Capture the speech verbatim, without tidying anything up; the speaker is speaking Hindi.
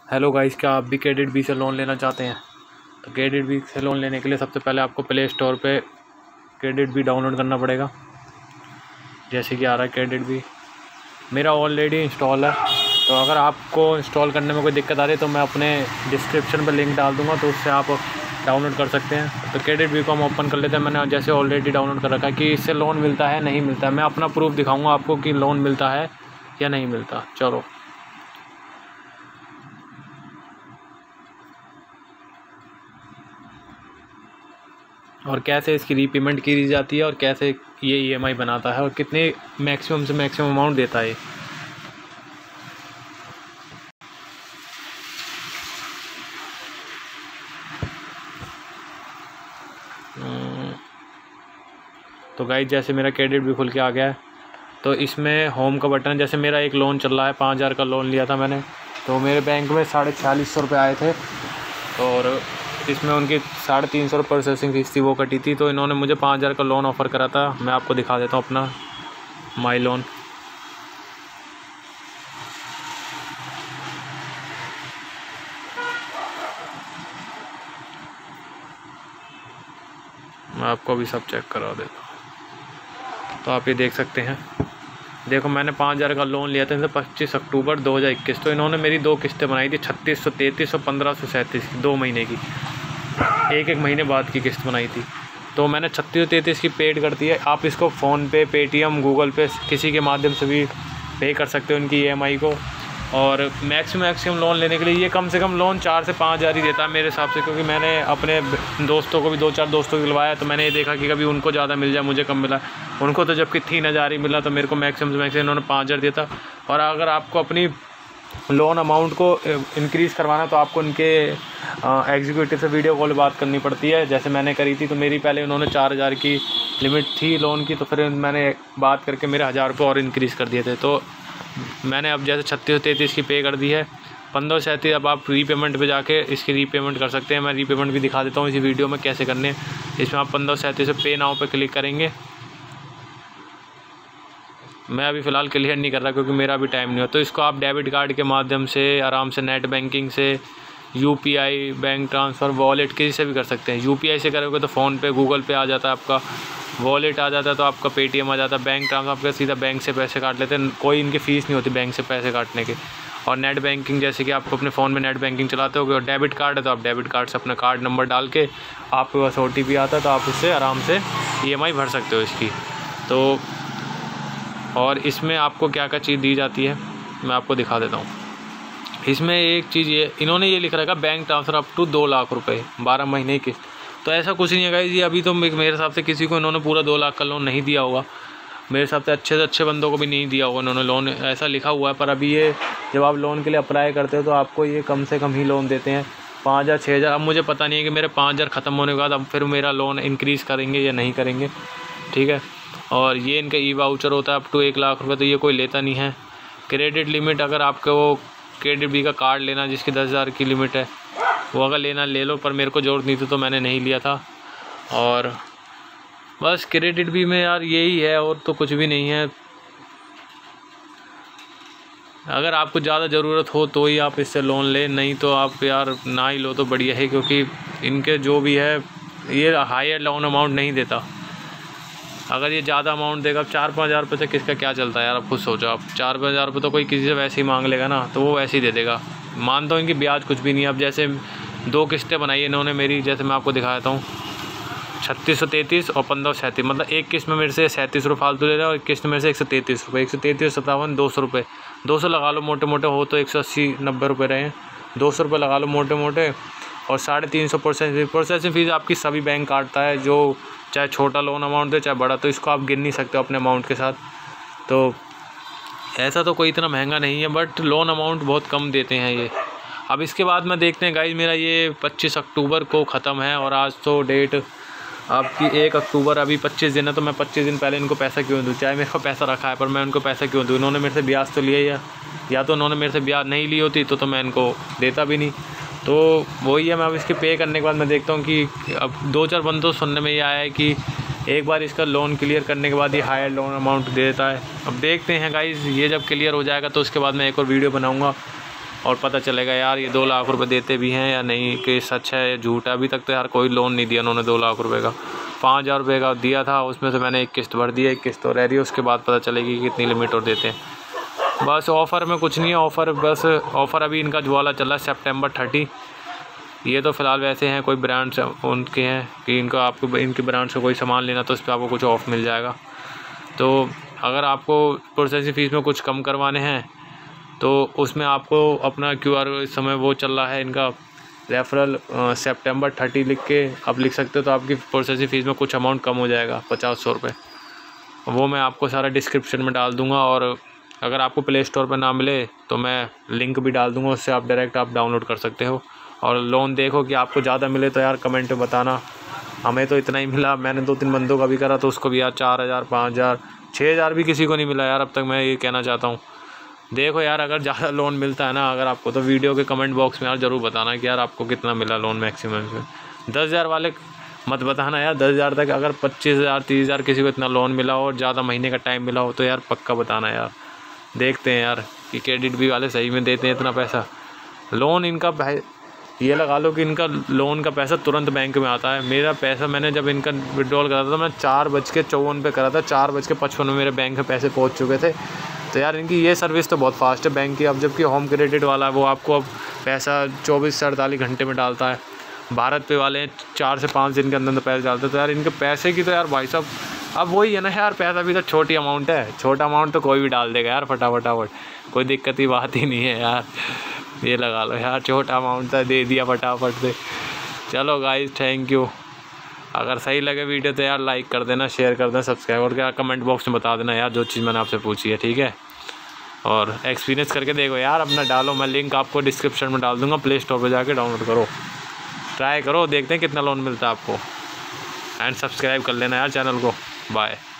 हेलो गाइस, क्या आप भी क्रेडिट बी से लोन लेना चाहते हैं? तो क्रेडिट बी से लोन लेने के लिए सबसे पहले आपको प्ले स्टोर पे क्रेडिट बी डाउनलोड करना पड़ेगा। जैसे कि आ रहा है क्रेडिट बी, मेरा ऑलरेडी इंस्टॉल है। तो अगर आपको इंस्टॉल करने में कोई दिक्कत आ रही है तो मैं अपने डिस्क्रिप्शन पर लिंक डाल दूँगा, तो उससे आप डाउनलोड कर सकते हैं। तो क्रेडिट बी को हम ओपन कर लेते हैं। मैंने जैसे ऑलरेडी डाउनलोड कर रखा है कि इससे लोन मिलता है नहीं मिलता है। मैं अपना प्रूफ दिखाऊँगा आपको कि लोन मिलता है या नहीं मिलता। चलो, और कैसे इसकी रीपेमेंट की जाती है और कैसे ये ईएमआई बनाता है और कितने मैक्सिमम से मैक्सिमम अमाउंट देता है। तो गाइस, जैसे मेरा क्रेडिट भी खुल के आ गया है, तो इसमें होम का बटन, जैसे मेरा एक लोन चल रहा है, पाँच हज़ार का लोन लिया था मैंने, तो मेरे बैंक में साढ़े छियालीस सौ रुपये आए थे और इसमें उनकी साढ़े तीन सौ रुपये प्रोसेसिंग फीस थी, वो कटी थी। तो इन्होंने मुझे पाँच हज़ार का लोन ऑफ़र करा था। मैं आपको दिखा देता हूँ अपना माई लोन। मैं आपको अभी सब चेक करा देता हूँ। तो आप ये देख सकते हैं, देखो मैंने पाँच हज़ार का लोन लिया था पच्चीस अक्टूबर दो हज़ार इक्कीस। तो इन्होंने मेरी दो किस्तें बनाई थी, छत्तीस सौ तैंतीस सौ पंद्रह सौ सैंतीस की, दो महीने की, एक एक महीने बाद की किस्त बनाई थी। तो मैंने छत्तीस सौ तैंतीस की पेड कर दी है। आप इसको फ़ोन पे, पेटीएम, गूगल पे, किसी के माध्यम से भी पे कर सकते हो इनकी ईएमआई को। और मैक्सिमम मैक्सिमम लोन लेने के लिए ये कम से कम लोन चार से पाँच हज़ार ही देता है मेरे हिसाब से, क्योंकि मैंने अपने दोस्तों को भी, दो चार दोस्तों को दिलवाया, तो मैंने ये देखा कि कभी उनको ज़्यादा मिल जाए, मुझे कम मिला। उनको तो जबकि तीन हज़ार ही मिला, तो मेरे को मैक्सिमम से मैक्सिमम इन्होंने पाँच हज़ार दिया था। और अगर आपको अपनी लोन अमाउंट को इंक्रीज़ करवाना तो आपको उनके एग्जीक्यूटिव से वीडियो कॉल बात करनी पड़ती है, जैसे मैंने करी थी। तो मेरी पहले उन्होंने चार हज़ार की लिमिट थी लोन की, तो फिर मैंने बात करके मेरे हज़ार रुपये और इंक्रीज़ कर दिए थे। तो मैंने अब जैसे छत्तीस सौ तैंतीस की पे कर दी है, पंद्रह सौ सैंतीस। अब आप रीपेमेंट पे जाके इसकी रीपेमेंट कर सकते हैं। मैं रीपेमेंट भी दिखा देता हूँ इसी वीडियो में कैसे करने हैं। इसमें आप पंद्रह सौ सैंतीस से पे नाउ पे क्लिक करेंगे। मैं अभी फ़िलहाल क्लियर नहीं कर रहा क्योंकि मेरा अभी टाइम नहीं हो। तो इसको आप डेबिट कार्ड के माध्यम से आराम से, नेट बैंकिंग से, यूपीआई, बैंक ट्रांसफ़र, वॉलेट, किसी से भी कर सकते हैं। यूपीआई से करोगे तो फ़ोन पे, गूगल पे आ जाता है आपका, वॉलेट आ जाता है, तो आपका पेटीएम आ जाता है, बैंक ट्रांसफ़र आपका सीधा बैंक से पैसे काट लेते हैं, कोई इनकी फ़ीस नहीं होती बैंक से पैसे काटने के। और नेट बैंकिंग, जैसे कि आपको अपने फ़ोन में नेट बैंकिंग चलाते होगे, और डेबिट कार्ड है तो आप डेबिट कार्ड से अपना कार्ड नंबर डाल के, आपके पास ओ टी पी आता है तो आप उससे आराम से ई एम आई भर सकते हो इसकी। तो और इसमें आपको क्या क्या चीज़ दी जाती है मैं आपको दिखा देता हूँ। इसमें एक चीज़ ये इन्होंने ये लिख रखा, बैंक ट्रांसफ़र अप टू दो लाख रुपए बारह महीने की। तो ऐसा कुछ नहीं है गाइस, ये अभी तो मेरे हिसाब से किसी को इन्होंने पूरा दो लाख का लोन नहीं दिया होगा। मेरे हिसाब से अच्छे से अच्छे बंदों को भी नहीं दिया होगा इन्होंने लोन, ऐसा लिखा हुआ है। पर अभी ये जब आप लोन के लिए अप्लाई करते हो तो आपको ये कम से कम ही लोन देते हैं, पाँच हज़ार छः हज़ार। अब मुझे पता नहीं है कि मेरे पाँच हज़ार ख़त्म होने के बाद अब फिर मेरा लोन इंक्रीज़ करेंगे या नहीं करेंगे, ठीक है। और ये इनका ई वाउचर होता है अप टू एक लाख रुपये, तो ये कोई लेता नहीं है। क्रेडिट लिमिट, अगर आपको वो क्रेडिट बी का कार्ड लेना जिसकी दस हज़ार की लिमिट है, वो अगर लेना ले लो, पर मेरे को ज़रूरत नहीं थी तो मैंने नहीं लिया था। और बस क्रेडिट बी में यार यही है, और तो कुछ भी नहीं है। अगर आपको ज़्यादा ज़रूरत हो तो ही आप इससे लोन लें, नहीं तो आप यार ना ही लो तो बढ़िया है, क्योंकि इनके जो भी है ये हायर लोन अमाउंट नहीं देता। अगर ये ज़्यादा अमाउंट देगा, अब चार पाँच हज़ार रुपये से किसका क्या चलता है यार, आप खुद सोचो। आप चार पाँच हज़ार रुपये तो कोई किसी से वैसे ही मांग लेगा ना, तो वो वैसे ही दे देगा। मानता हूँ इनकी ब्याज कुछ भी नहीं है। अब जैसे दो किस्तें बनाई है इन्होंने मेरी, जैसे मैं आपको दिखा देता हूँ, छत्तीस सौ तैंतीस और पंद्रह सौ सैंतीस, मतलब एक किस्त में मेरे से सैंतीस रुपये फालतू ले रहा है और एक किस्त मेरे से एक सौ तैंतीस रुपये, एक सौ तैंतीस सत्तावन दो सौ रुपये, दो सौ लगा लो मोटे मोटे, हो तो एक सौ अस्सी नब्बे रुपये रहे हैं, दो सौ रुपये लगा लो मोटे मोटे। और साढ़े तीन सौ प्रोसेसिंग प्रोसेसिंग फ़ीस आपकी सभी बैंक काटता है, जो चाहे छोटा लोन अमाउंट दे चाहे बड़ा, तो इसको आप गिन नहीं सकते अपने अमाउंट के साथ। तो ऐसा तो कोई इतना महंगा नहीं है, बट लोन अमाउंट बहुत कम देते हैं ये। अब इसके बाद में देखते हैं गाइस, मेरा ये पच्चीस अक्टूबर को ख़त्म है और आज तो डेट आपकी एक अक्टूबर, अभी पच्चीस दिन है। तो मैं पच्चीस दिन पहले इनको पैसा क्यों दूँ? चाहे मेरे को पैसा रखा है पर मैं उनको पैसा क्यों दूँ? इन्होंने मेरे से ब्याज तो लिया ही है, या तो उन्होंने मेरे से ब्याज नहीं ली होती तो तो मैं इनको देता भी नहीं। तो वही है, मैं अब इसके पे करने के बाद मैं देखता हूँ कि अब दो चार बंदों सुनने में ये आया है कि एक बार इसका लोन क्लियर करने के बाद ये हायर लोन अमाउंट दे देता है। अब देखते हैं गाइस, ये जब क्लियर हो जाएगा तो उसके बाद मैं एक और वीडियो बनाऊँगा और पता चलेगा यार ये दो लाख रुपए देते भी हैं या नहीं, कि सच है या झूठ है। अभी तक तो यार कोई लोन नहीं दिया उन्होंने दो लाख रुपए का, पाँच हज़ार रुपये का दिया था, उसमें से मैंने एक किस्त भर दी है, एक किस्त और रह रही है, उसके बाद पता चलेगी कितनी लिमिट और देते हैं। बस ऑफ़र में कुछ नहीं है, ऑफ़र बस ऑफ़र अभी इनका जो वाला चल रहा है सेप्टेम्बर थर्टी। ये तो फ़िलहाल वैसे हैं, कोई ब्रांड्स उनके हैं कि इनको आपको इनके ब्रांड्स से कोई सामान लेना तो उस पर आपको कुछ ऑफ़ मिल जाएगा। तो अगर आपको प्रोसेसिंग फ़ीस में कुछ कम करवाने हैं तो उसमें आपको अपना क्यू आर इस समय वो चल रहा है इनका रेफरल सेप्टेम्बर थर्टी लिख के आप लिख सकते हो, तो आपकी प्रोसेसिंग फ़ीस में कुछ अमाउंट कम हो जाएगा, पचास सौ रुपये। वो मैं आपको सारा डिस्क्रिप्शन में डाल दूँगा, और अगर आपको प्ले स्टोर पर ना मिले तो मैं लिंक भी डाल दूँगा, उससे आप डायरेक्ट आप डाउनलोड कर सकते हो। और लोन देखो कि आपको ज़्यादा मिले तो यार कमेंट में बताना। हमें तो इतना ही मिला, मैंने दो तीन बंदों का भी करा तो उसको भी यार चार हज़ार पाँच हज़ार छः हज़ार भी किसी को नहीं मिला यार अब तक। मैं ये कहना चाहता हूँ, देखो यार अगर ज़्यादा लोन मिलता है ना अगर आपको, तो वीडियो के कमेंट बॉक्स में यार ज़रूर बताना कि यार आपको कितना मिला लोन मैक्सिमम से। दस हज़ार वाले मत बताना यार, दस हज़ार तक अगर पच्चीस हज़ार तीस हज़ार किसी को इतना लोन मिला हो और ज़्यादा महीने का टाइम मिला हो तो यार पक्का बताना यार। देखते हैं यार कि क्रेडिट भी वाले सही में देते हैं इतना पैसा। लोन इनका ये लगा लो कि इनका लोन का पैसा तुरंत बैंक में आता है। मेरा पैसा मैंने जब इनका विड्रॉल करा था मैं चार बज के चौवन पे करा था, चार बज के पचपन में मेरे बैंक में पैसे पहुंच चुके थे। तो यार इनकी ये सर्विस तो बहुत फास्ट है बैंक की। अब जबकि होम क्रेडिट वाला है वो आपको अब पैसा चौबीस से अड़तालीस घंटे में डालता है, भारत पे वाले चार से पाँच दिन के अंदर पैसे डालते हैं। तो यार इनके पैसे की तो यार भाई साहब अब वही है ना यार, पैसा भी तो छोटी अमाउंट है, छोटा अमाउंट तो कोई भी डाल देगा यार फटाफट फटाफट, कोई दिक्कत की बात ही नहीं है यार। ये लगा लो यार, छोटा अमाउंट था दे दिया फटाफट से। चलो गाइस थैंक यू। अगर सही लगे वीडियो तो यार लाइक कर देना, शेयर कर देना, सब्सक्राइब करके कमेंट बॉक्स में बता देना यार जो चीज़ मैंने आपसे पूछी है, ठीक है। और एक्सपीरियंस करके देखो यार अपना, डालो, मैं लिंक आपको डिस्क्रिप्शन में डाल दूँगा, प्ले स्टोर पर जाके डाउनलोड करो, ट्राई करो, देखते हैं कितना लोन मिलता है आपको। एंड सब्सक्राइब कर लेना यार चैनल को। बाय।